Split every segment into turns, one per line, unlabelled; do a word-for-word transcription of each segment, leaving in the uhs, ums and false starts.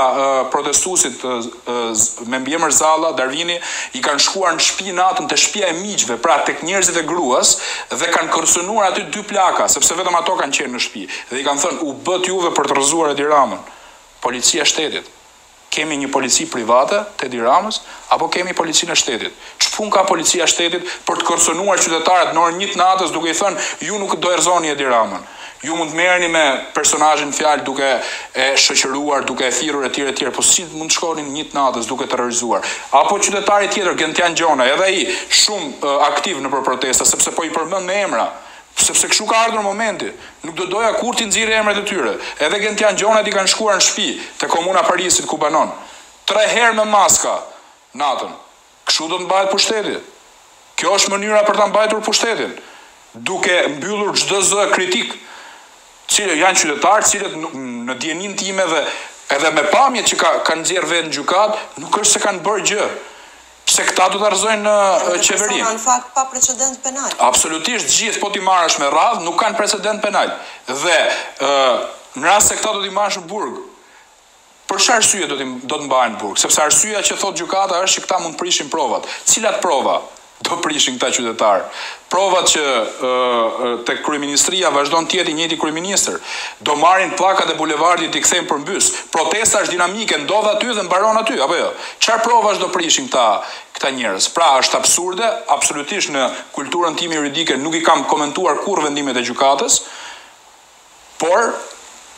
protestuesit me mbiemër Zalla, Darvini, i kanë shkuar në shtëpi natën te shtëpia e miqve, pra tek njerëzit e gruas, dhe kanë kërcënuar aty dy plaka, sepse vetëm ato kanë qenë në shtëpi. Dhe i kanë thënë, u bët juve për të rrëzuar Edi Ramën. Policia e shtetit. Kemi një polici private të Edi Ramës, apo kemi policinë e shtetit? Ç'pun ka policia e shtetit për të kërcënuar qytetarët në orën një të natës duke i thënë, ju nuk do erëzoni Edi Ramën. Ju mund të merreni me personazhin fjalë duke e shoqëruar, duke e thirrur etj etj, po si mund të shkonin një të natës duke terrorizuar? Apo qytetari tjetër, Gentian Gjona, edhe ai shumë uh, aktiv nëpër protesta, sepse po i përmend me emra, sepse kështu ka ardhur momenti. Nuk do doja kur ti nxirrë emrat e tyre. Edhe Gentian Gjona i kanë shkuar në shtëpi te komuna Parisit ku banon. Tre herë me maska natën. Kështu do të mbahet pushteti. Kjo është mënyra për ta mbajtur pushtetin, duke mbyllur çdo zë kritik, cilë janë qytetarë, cilët në djenin time dhe edhe me pamjet që ka, kanë nxjerrë vetë në gjykat, nuk është se kanë bërë gjë. Pse këta do të arëzojnë në qeverinë.
Në fakt pa precedent penal.
Absolutisht, gjithë po t'i marrësh me radhë, nuk kanë precedent penal. Dhe në rast se këta do t'i marrësh në burg, për çfarë arsye do të mbahen në burg? Sepse arsyeja që thot gjykata është që këta mund prishin provat. Cilat prova do prishin këta qytetarë? Provat që tek kryeministria vazhdon të jetë i njëjti kryeministër, do marrin pllakat e bulevardit i kthejnë përmbys. Protesta është dinamike, ndodh aty dhe mbaron aty, apo jo? Çfarë provash do prishin këta këta njerëz? Pra është absurde, absolutisht në kulturën time juridike nuk i kam komentuar kurrë vendimet e gjykatës, por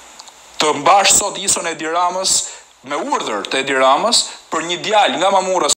të mbash sot Ison e Edi Ramës me urdhër të Edi Ramës për një djalë nga Mamura